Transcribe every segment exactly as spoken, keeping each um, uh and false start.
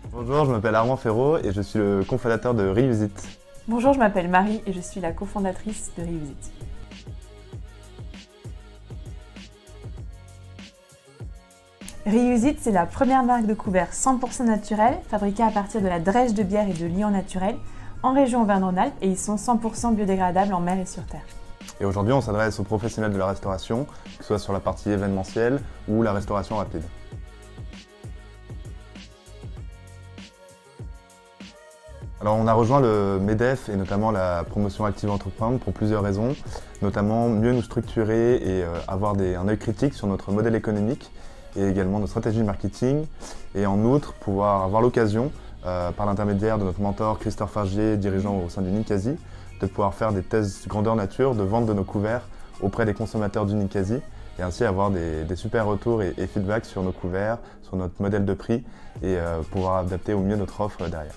Bonjour, je m'appelle Armand Ferraud et je suis le cofondateur de Reuse It. Bonjour, je m'appelle Marie et je suis la cofondatrice de Reuse It. Reuse It, c'est la première marque de couverts cent pour cent naturels, fabriqués à partir de la drèche de bière et de liant naturel, en région Auvergne-Rhône-Alpes, et ils sont cent pour cent biodégradables en mer et sur terre. Et aujourd'hui, on s'adresse aux professionnels de la restauration, que ce soit sur la partie événementielle ou la restauration rapide. Alors on a rejoint le MEDEF et notamment la promotion Active Entreprendre pour plusieurs raisons, notamment mieux nous structurer et euh, avoir des, un œil critique sur notre modèle économique et également nos stratégies marketing, et en outre pouvoir avoir l'occasion, euh, par l'intermédiaire de notre mentor Christophe Fargier, dirigeant au sein du Ninkasi, de pouvoir faire des tests grandeur nature de vente de nos couverts auprès des consommateurs du Ninkasi et ainsi avoir des, des super retours et, et feedbacks sur nos couverts, sur notre modèle de prix et euh, pouvoir adapter au mieux notre offre derrière.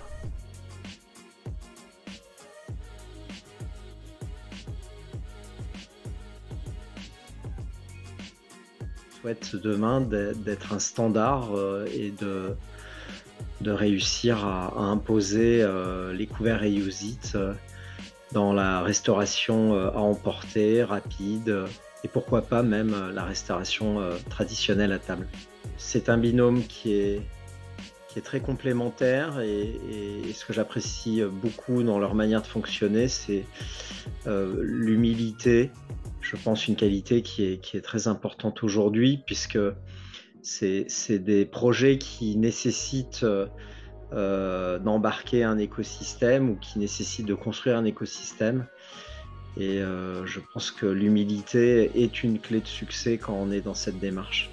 Souhaite demain d'être un standard et de, de réussir à, à imposer les couverts Reuse It dans la restauration à emporter, rapide, et pourquoi pas même la restauration traditionnelle à table. C'est un binôme qui est, qui est très complémentaire et, et ce que j'apprécie beaucoup dans leur manière de fonctionner, c'est euh, l'humilité. Je pense une qualité qui est, qui est très importante aujourd'hui, puisque c'est des projets qui nécessitent euh, d'embarquer un écosystème ou qui nécessitent de construire un écosystème. Et euh, je pense que l'humilité est une clé de succès quand on est dans cette démarche.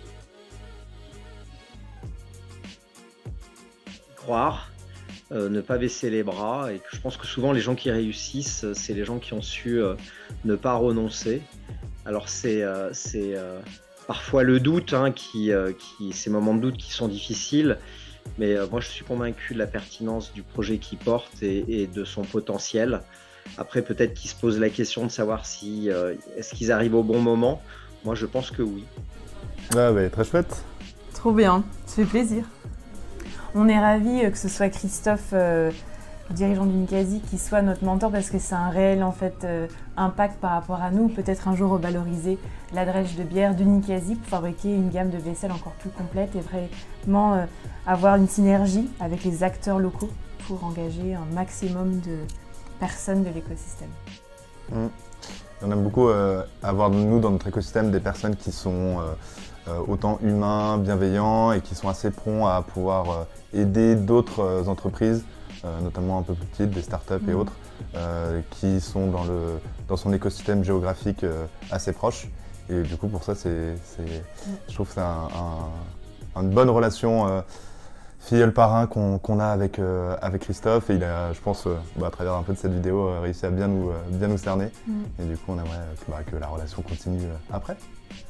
Croire, euh, ne pas baisser les bras, et que je pense que souvent les gens qui réussissent, c'est les gens qui ont su euh, ne pas renoncer. Alors c'est euh, euh, parfois le doute, hein, qui, euh, qui, ces moments de doute qui sont difficiles, mais euh, moi je suis convaincu de la pertinence du projet qu'ils portent et, et de son potentiel. Après peut-être qu'ils se posent la question de savoir si euh, est-ce qu'ils arrivent au bon moment. Moi je pense que oui. Ah bah, très chouette. Trop bien, ça fait plaisir. On est ravis que ce soit Christophe, euh, dirigeant du Ninkasi, qui soit notre mentor, parce que c'est un réel en fait, euh, impact par rapport à nous. Peut-être un jour revaloriser la drèche de bière du Ninkasi pour fabriquer une gamme de vaisselle encore plus complète et vraiment euh, avoir une synergie avec les acteurs locaux pour engager un maximum de personnes de l'écosystème. Mmh. On aime beaucoup euh, avoir nous dans notre écosystème des personnes qui sont euh, euh, autant humains, bienveillants et qui sont assez prompts à pouvoir euh, aider d'autres euh, entreprises, euh, notamment un peu plus petites, des startups mmh. et autres, euh, qui sont dans, le, dans son écosystème géographique euh, assez proche. Et du coup, pour ça, c'est, c'est, mmh. je trouve que c'est un, un, une bonne relation euh, filleul-parrain qu'on qu'on a avec, euh, avec Christophe. Et il a, je pense, euh, bah, à travers un peu de cette vidéo, euh, réussi à bien nous, euh, bien nous cerner. Mmh. Et du coup, on aimerait euh, que, bah, que la relation continue euh, après.